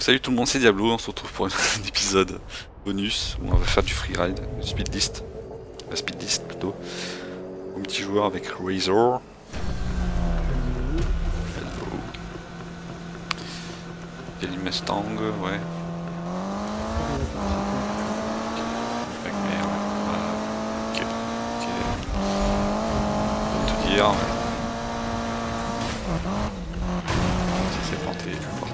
Salut tout le monde, c'est Diablo, on se retrouve pour un épisode bonus où on va faire du freeride, du speed list, la speed list plutôt, au multijoueur avec Razor. Hello. Kelly Mustang, ouais. Avec mes, ouais. Voilà. Ok, ok. Pour te dire, si c'est planté partout.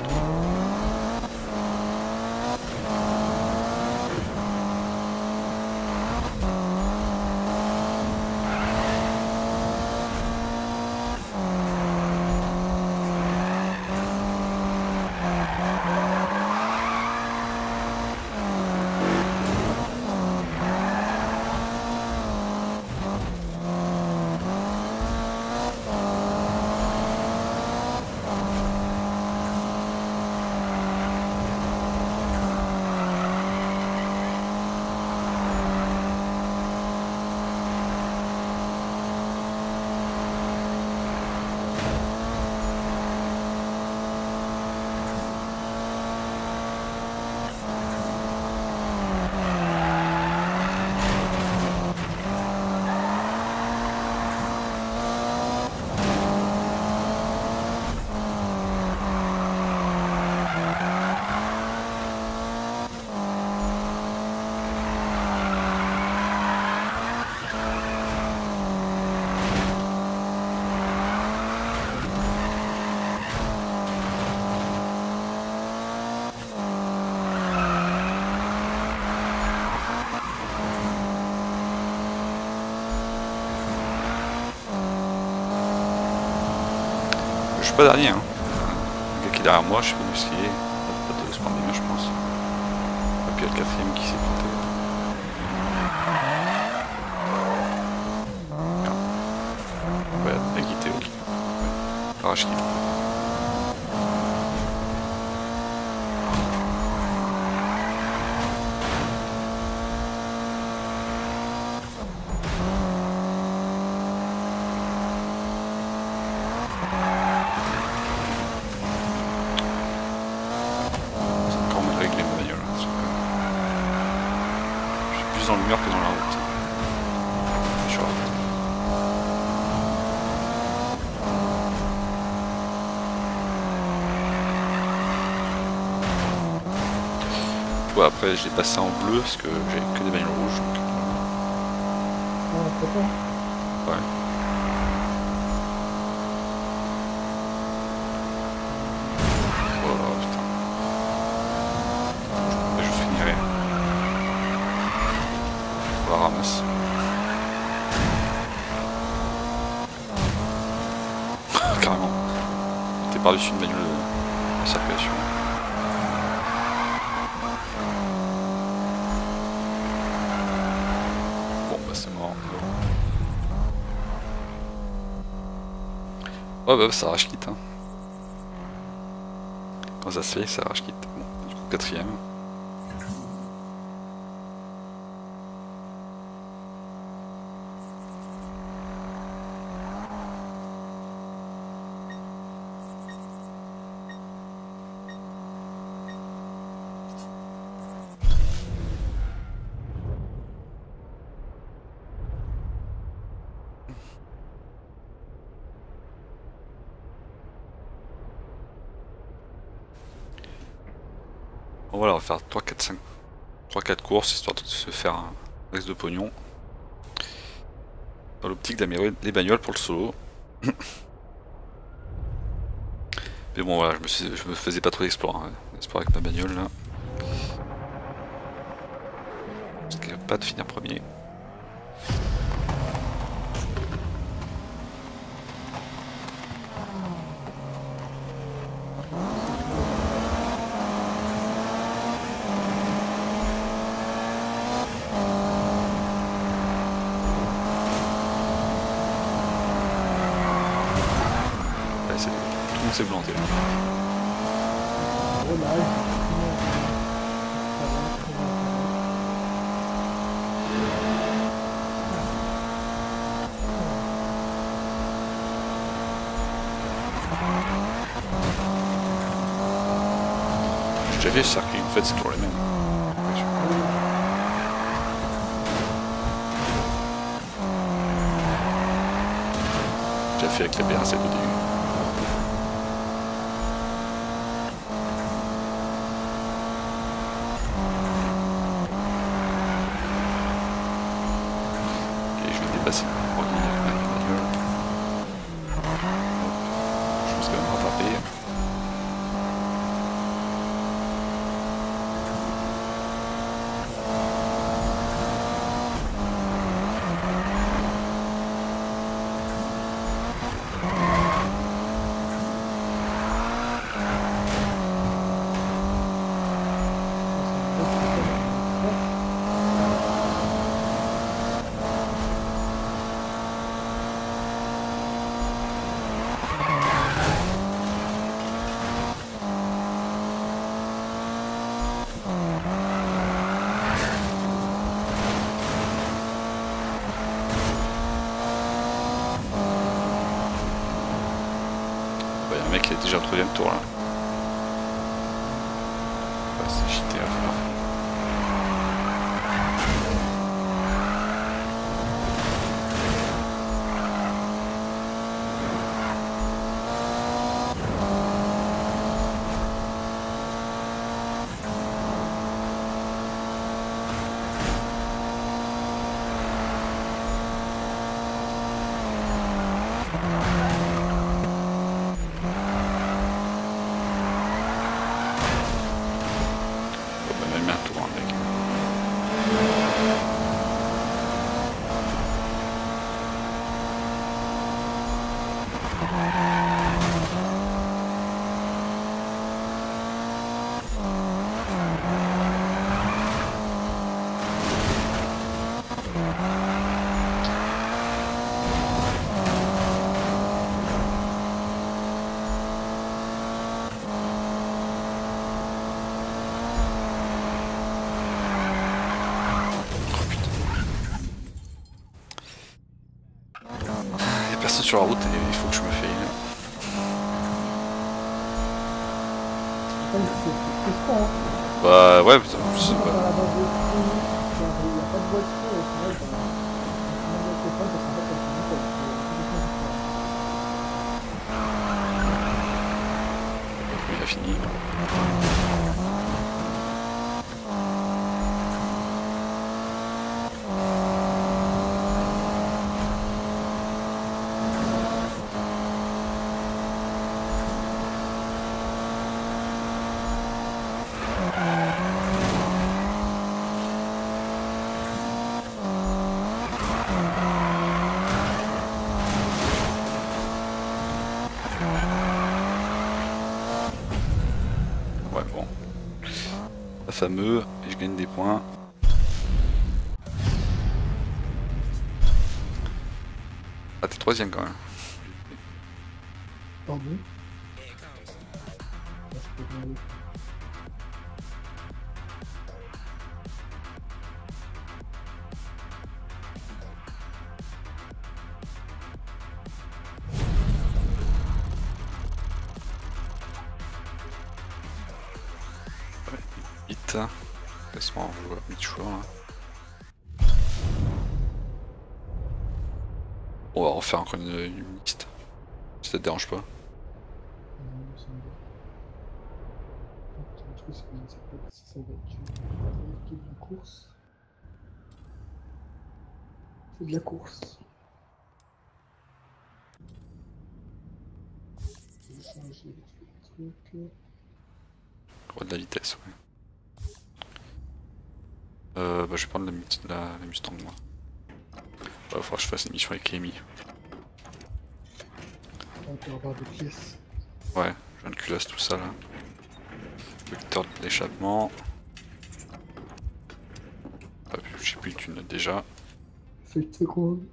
Je suis pas dernier, hein. Le gars qui est derrière moi, je suis venu skier. Pas de spawner, je pense. Et puis il y a le quatrième qui s'est planté. Non. Ouais, il a quitté, ok. Ouais. Arrache quitte. Dans le mur que dans la route. Je rate. Ouais, après j'ai passé en bleu parce que j'ai que des bagnoles rouges. Donc... ouais. Oh putain. Je finirai. On la ramasse. Carrément. T'es par-dessus une bagnole de circulation. Bon bah c'est mort. Ouais bah ça arrache quitte hein. Quand ça se fait, ça arrache quitte. Bon, du coup quatrième. Bon, voilà, on va faire 3-4 courses histoire de se faire un max de pognon. Dans l'optique d'améliorer les bagnoles pour le solo. Mais bon voilà, je me faisais pas trop d'exploits. Hein. Exploits avec ma bagnole là. Parce qu'il n'y a pas de finir premier. Tout le monde s'est planté là. déjà fait ce circuit, en fait c'est toujours les mêmes. J'ai fait avec la BR7 au début. Ok, je vais dépasser le produit avec ma bagnole. Je pense quand même rattraper. Il y a un mec qui est déjà au 3ème tour là. Ouais, c'est JT à faire. Même un tour, hein, mec. Il y a personne sur la route et il faut que je me fasse. Bah ouais, putain, en plus, ouais. Il a fini. Ouais, bon. Pas fameux, et je gagne des points. Ah, t'es 3ème quand même. Pardon. Vite. Laisse-moi en joueur, mid-joueur là. On va refaire encore une liste. Si ça te dérange pas. Ça va être de la course. C'est de la course. Je vais changer le truc. De la vitesse, ouais. Bah, je vais prendre la Mustang, moi. Bah, faudra que je fasse une mission avec Amy. On peut avoir des pièces. Ouais, je viens de culasse tout ça là. Vecteur d'échappement. Ah, je sais plus, tu notes déjà. Fait une seconde.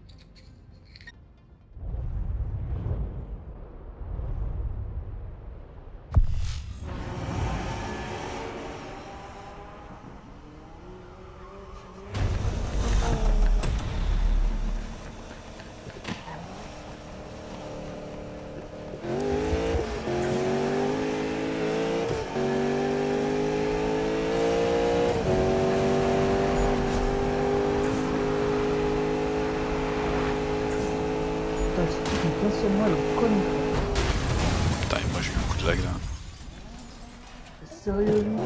Putain, ce truc me vient sur moi, il conne quoi. Putain, et moi j'ai eu beaucoup de lag là. Sérieux lui?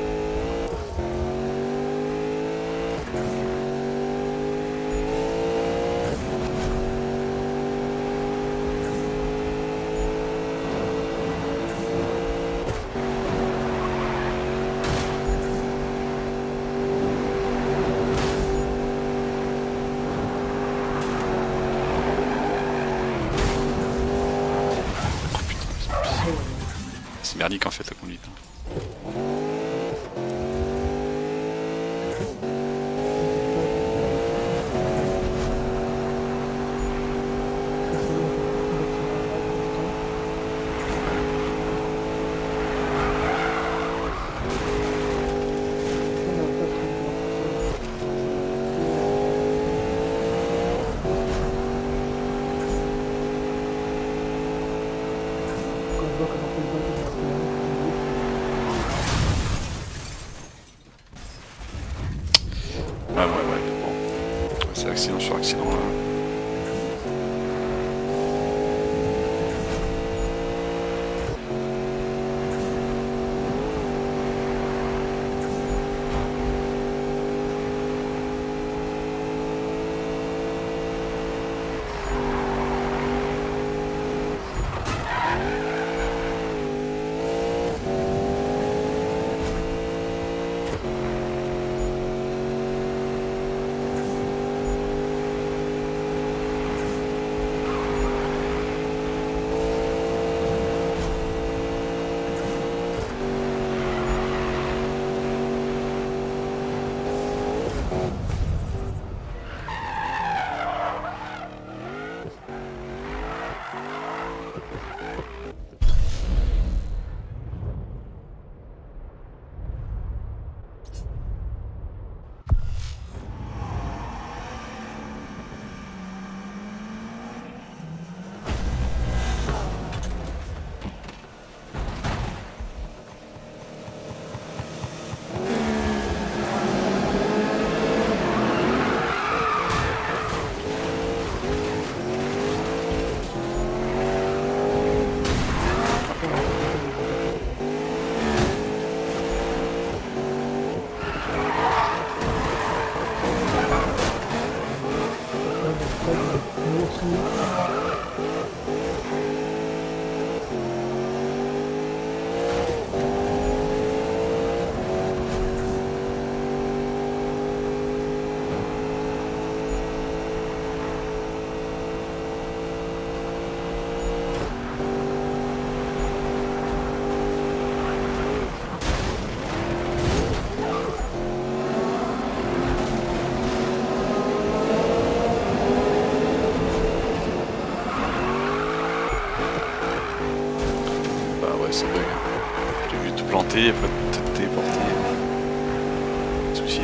Oh putain, c'est merdique en fait la conduite. Ouais, bon. C'est accident sur accident là. Ça bug. J'ai vu te planter, après te téléporter. Pas de soucis.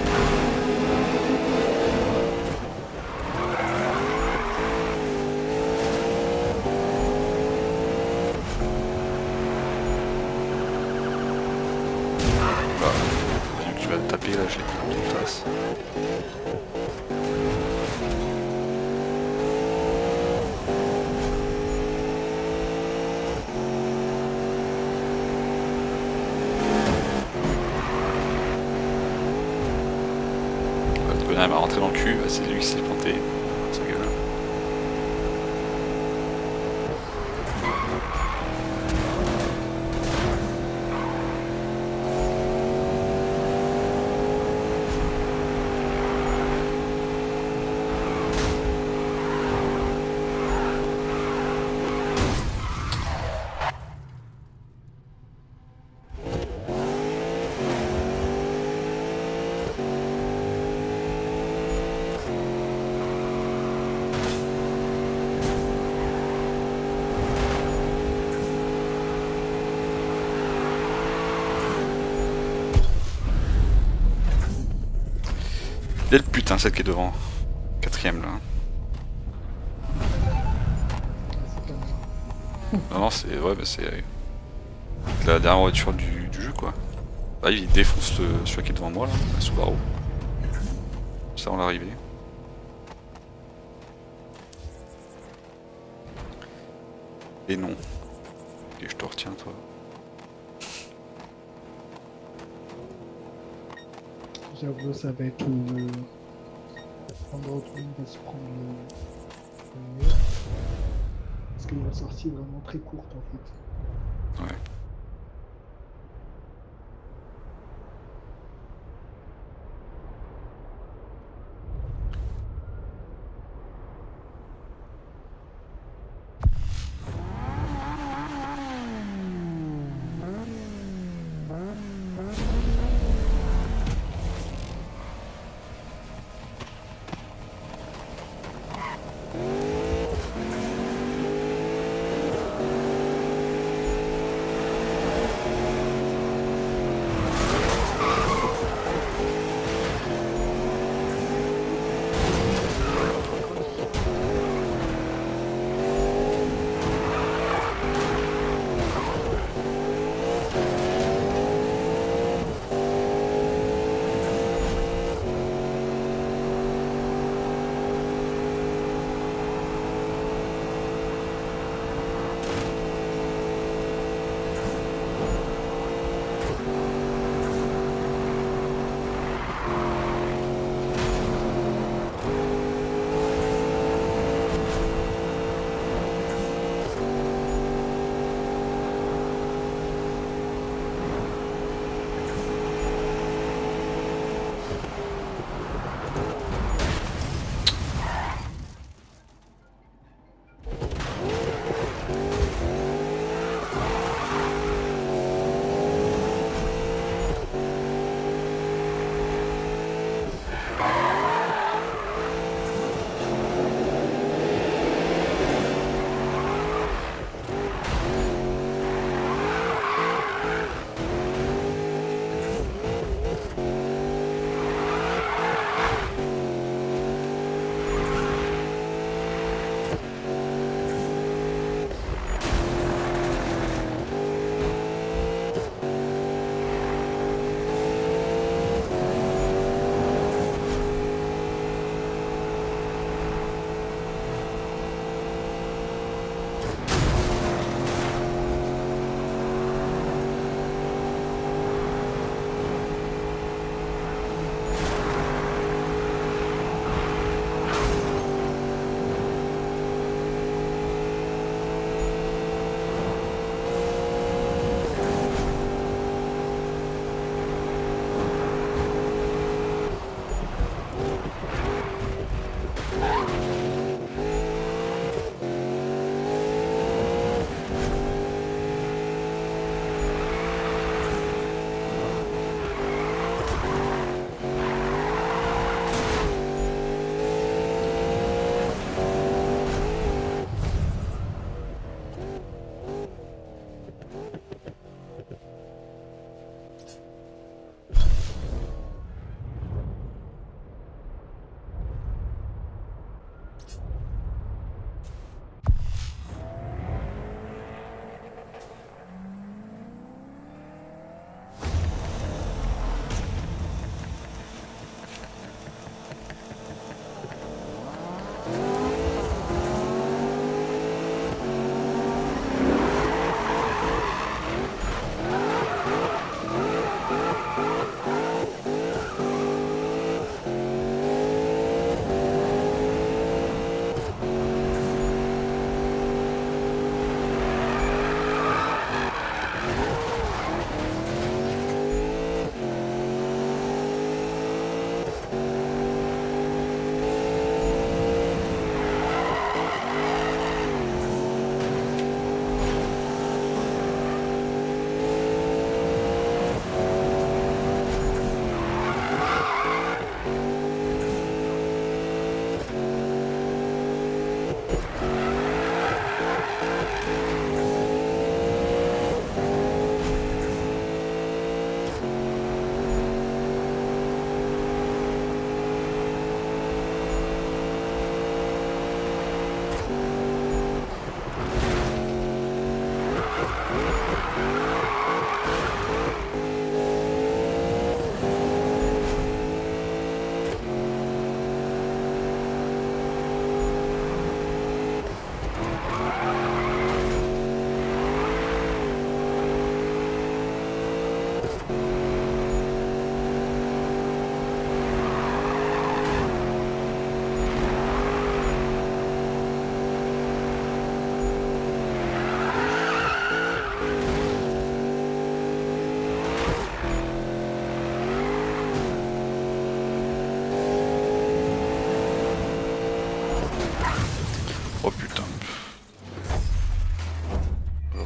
Bah, vu que tu vas te taper là, je l'ai pris en pleine face. Il m'a rentré dans le cul, c'est lui qui s'est planté, sa gueule. Quelle putain celle qui est devant. Quatrième là. Non c'est ouais bah c'est la dernière voiture du jeu quoi. Là il défonce celui qui est devant moi là, la Subaru. Ça on l'arrivée. Et non. Et je te retiens, toi. J'avoue, ça va être l'endroit où tout le monde va se prendre le mur. Parce qu'il y a une sortie vraiment très courte en fait. Ouais.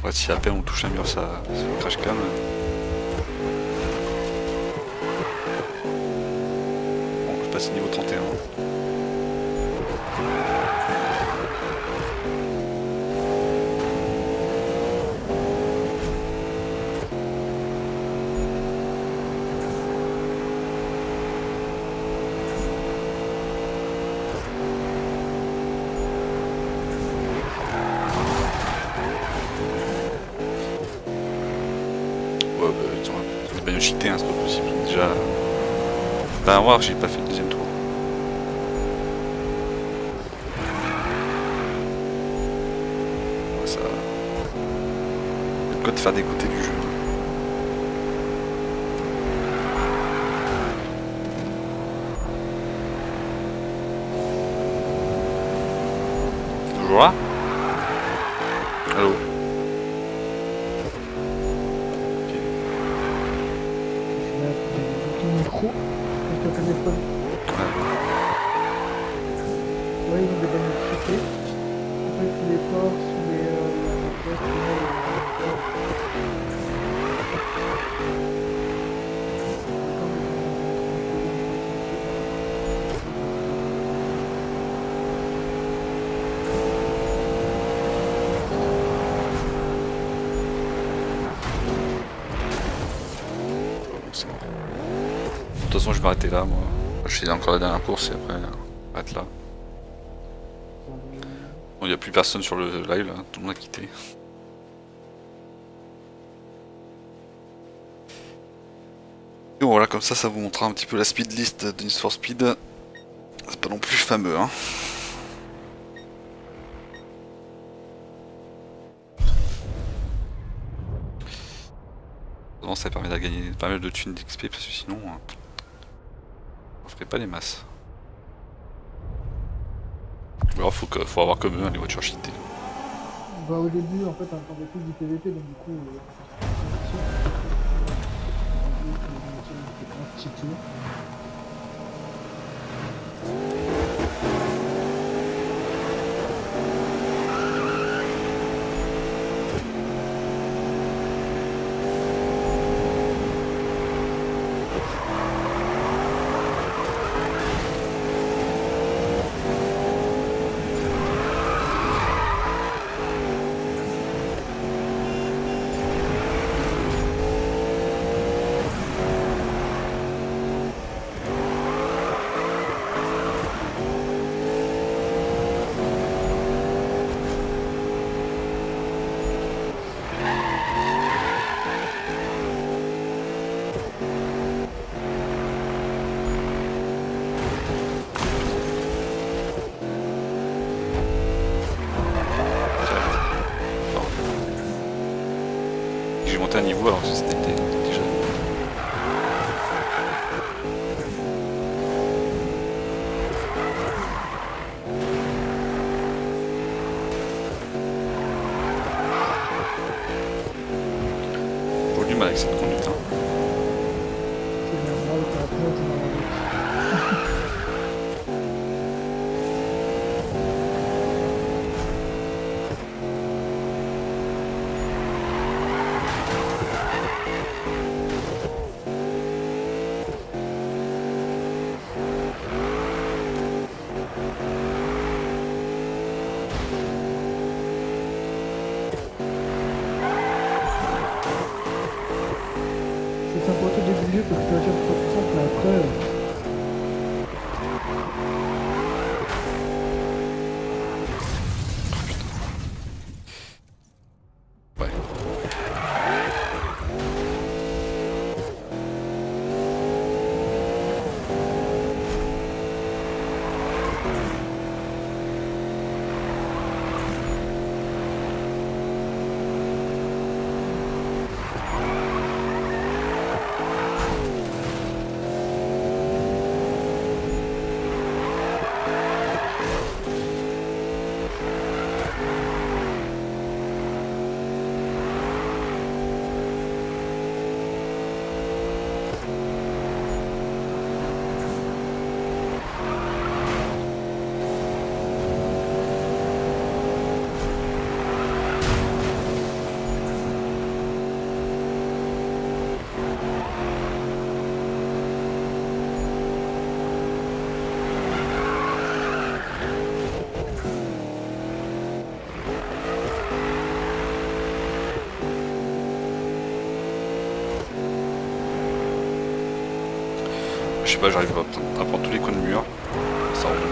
Ouais, si à peine on touche un mur, ça crash cam. Bon, je passe au niveau 31. C'est pas une cheaté, hein, c'est pas possible. Déjà, bah à voir, j'ai pas fait le deuxième tour. Ouais, ça. Il y a de quoi te faire dégoûter du jeu. Toujours là? Allô? Micro, avec ton téléphone. Ouais, ils ont des bonnes électricités. En fait, sous les ports, sous les... De toute façon, je vais arrêter là, moi. Je fais encore la dernière course et après, arrête là. Bon, il n'y a plus personne sur le live, là. Tout le monde a quitté. Et bon, voilà, comme ça vous montrera un petit peu la speed list de Need for Speed. C'est pas non plus fameux, hein. Non, ça permet de gagner pas mal de thunes d'XP parce que sinon, on ferait pas les masses. Ou alors faut avoir comme eux, hein, les voitures cheatées. Bah, au début, en fait, on attendait plus du PVP, donc du coup... J'ai monté un niveau alors que c'était déjà. J'ai du mal avec cette conduite. Hein. C'est sympa au début du jeu parce que tu vas dire que c'est simple, mais après... Ouais. pas, j'arrive à prendre tous les coins de mur. Ça rebondit.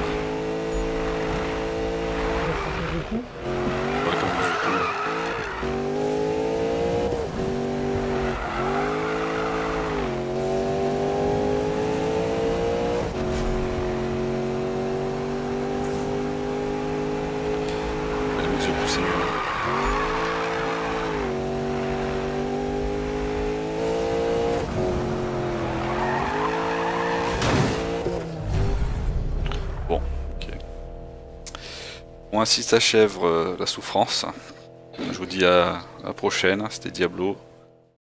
Ça fait beaucoup. Ouais, comme du coup. Limite, je vais pousser mieux. Bon, ok. Bon, ainsi s'achève la souffrance. Je vous dis à la prochaine, c'était Diablo.